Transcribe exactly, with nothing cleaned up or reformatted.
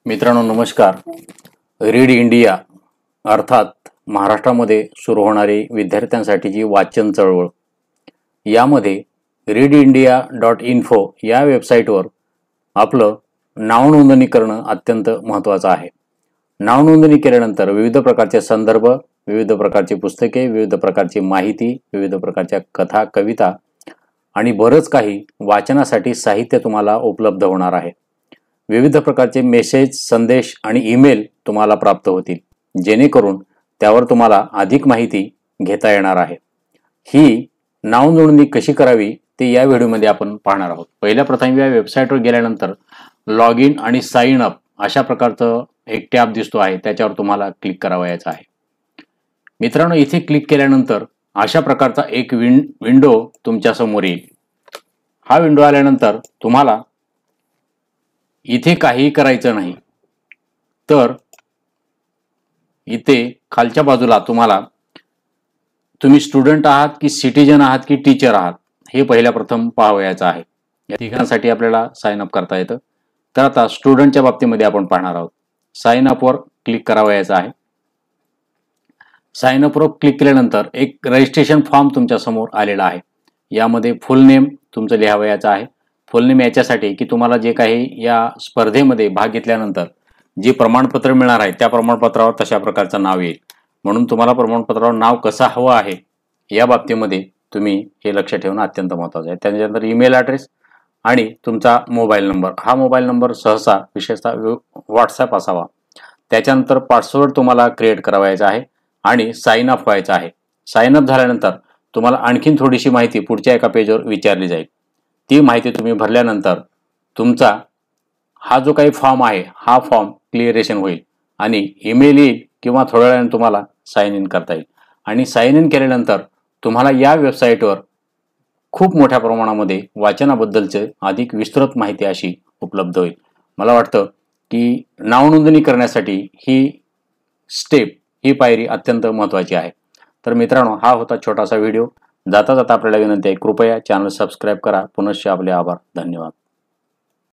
मित्रांनो नमस्कार. Read India अर्थात महाराष्ट्रामध्ये सुरू होणारी विद्यार्थ्यांसाठीची वाचन चळवळ, यामध्ये रीड इंडिया डॉट इन्फो या वेबसाईटवर आपलं नावनोंदणी करणं अत्यंत महत्त्वाचं आहे. नावनोंदणी केल्यानंतर विविध प्रकारचे संदर्भ, विविध प्रकारची पुस्तके, विविध प्रकारची माहिती, विविध प्रकारच्या कथा, कविता आणि बरंच काही वाचनासाठी साहित्य तुम्हाला उपलब्ध होणार आहे. विविध प्रकारचे मेसेज, संदेश आणि ईमेल तुम्हाला प्राप्त होतील, जेणेकरून त्यावर तुम्हाला अधिक माहिती घेता येणार आहे. ही नावनोंदणी कशी करावी ते या व्हिडिओमध्ये आपण पाहणार आहोत. पहिल्या प्रथम या वेबसाईटवर गेल्यानंतर लॉग इन आणि साइन अप अशा प्रकारचं एक टॅब दिसतो आहे, त्याच्यावर तुम्हाला क्लिक करावयाचं आहे. मित्रांनो, इथे क्लिक केल्यानंतर अशा प्रकारचा एक विं विंडो तुमच्या समोर येईल. हा विंडो आल्यानंतर तुम्हाला इथे काहीही करायचं नाही, तर इथे खालच्या बाजूला तुम्हाला तुम्ही स्टुडंट आहात की सिटीजन आहात की टीचर आहात हे पहिल्या प्रथम पाहावयाचं आहे. या ठिकाणासाठी आपल्याला साइन अप करता येतं. तर आता स्टुडंटच्या बाबतीमध्ये आपण पाहणार आहोत. साइन अपवर क्लिक करावयाचं आहे. साइन अपवर क्लिक केल्यानंतर एक रजिस्ट्रेशन फॉर्म तुमच्या समोर आलेला आहे. यामध्ये फुल नेम तुमचं लिहावयाचं आहे. फुल नेम याच्यासाठी की तुम्हाला जे काही या स्पर्धेमध्ये भाग घेतल्यानंतर जे प्रमाणपत्र मिळणार आहे त्या प्रमाणपत्रावर तशा प्रकारचं नाव येईल, म्हणून तुम्हाला प्रमाणपत्रावर नाव कसं हवं आहे या बाबतीमध्ये तुम्ही हे लक्ष ठेवणं अत्यंत महत्त्वाचं आहे. त्यानंतर ईमेल ॲड्रेस आणि तुमचा मोबाईल नंबर, हा मोबाईल नंबर सहसा विशेषतः व्हॉट्सॲप असावा. त्याच्यानंतर पासवर्ड तुम्हाला क्रिएट करावायचा आहे आणि साइन अप व्हायचं आहे. साइन अप झाल्यानंतर तुम्हाला आणखीन थोडीशी माहिती पुढच्या एका पेजवर विचारली जाईल. ती माहिती तुम्ही भरल्यानंतर तुमचा हा जो काही फॉर्म आहे हा फॉर्म क्लिअरेशन होईल आणि ईमेल येईल किंवा थोड्या वेळाने तुम्हाला साइन इन करता येईल. आणि साइन इन केल्यानंतर तुम्हाला या वेबसाईटवर खूप मोठ्या प्रमाणामध्ये वाचनाबद्दलचे अधिक विस्तृत माहिती अशी उपलब्ध होईल. मला वाटतं की नावनोंदणी करण्यासाठी ही स्टेप, ही पायरी अत्यंत महत्त्वाची आहे. तर मित्रांनो, हा होता छोटासा व्हिडिओ. जाता जाता आपल्याला विनंती आहे, कृपया चॅनल सबस्क्राईब करा. पुनश्च आपले आभार. धन्यवाद.